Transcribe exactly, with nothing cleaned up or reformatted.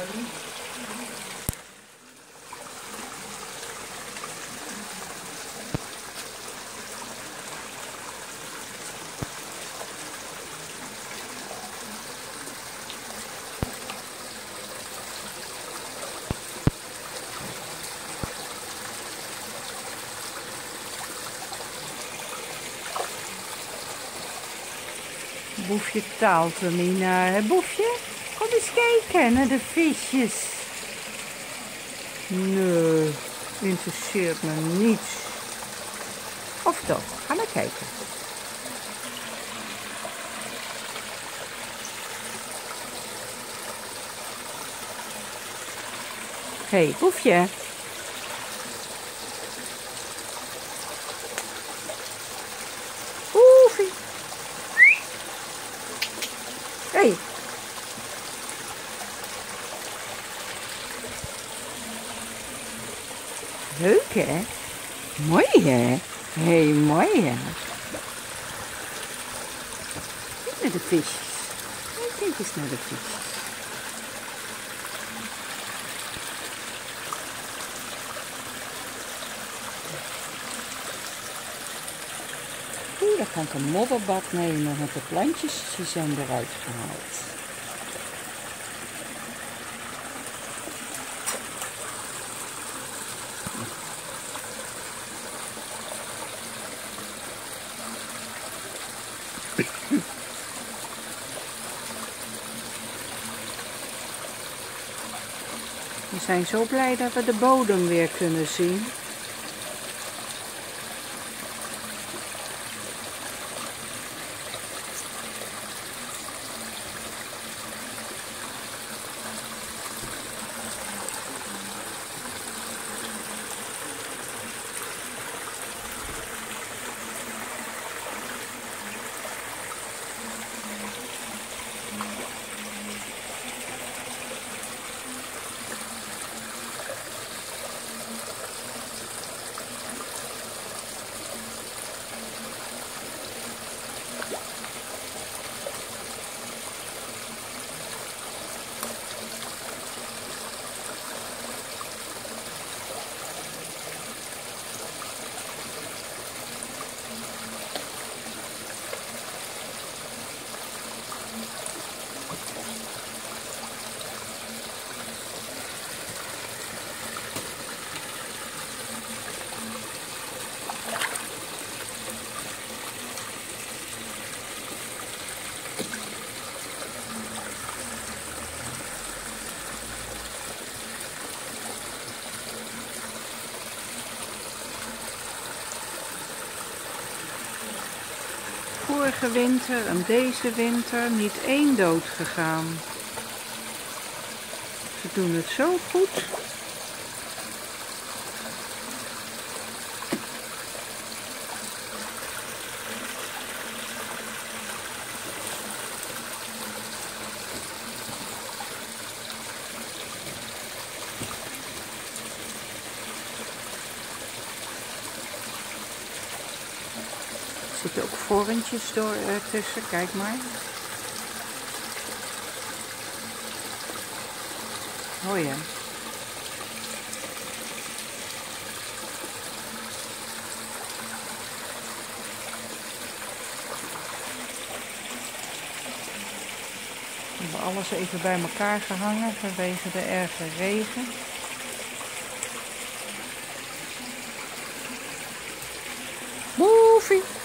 Boefje taalt er niet naar, hè Boefje? Kom eens kijken naar de visjes. Nee, interesseert me niets. Of toch? Ga maar kijken. Hé, hey, Boefje. Boefie. Hé. Hey. Leuk, hè? Mooi, hè? Hé, hey, mooi, hè? Kijk naar de visjes. Kijk eens naar de visjes. Oeh, dan kan ik een modderbad nemen, want de plantjes die zijn eruit gehaald. We zijn zo blij dat we de bodem weer kunnen zien. Vorige winter en deze winter niet één dood gegaan. Ze doen het zo goed. Er zitten ook vorentjes door uh, tussen, kijk maar. Hoor je? We hebben alles even bij elkaar gehangen vanwege de erge regen. Boefie!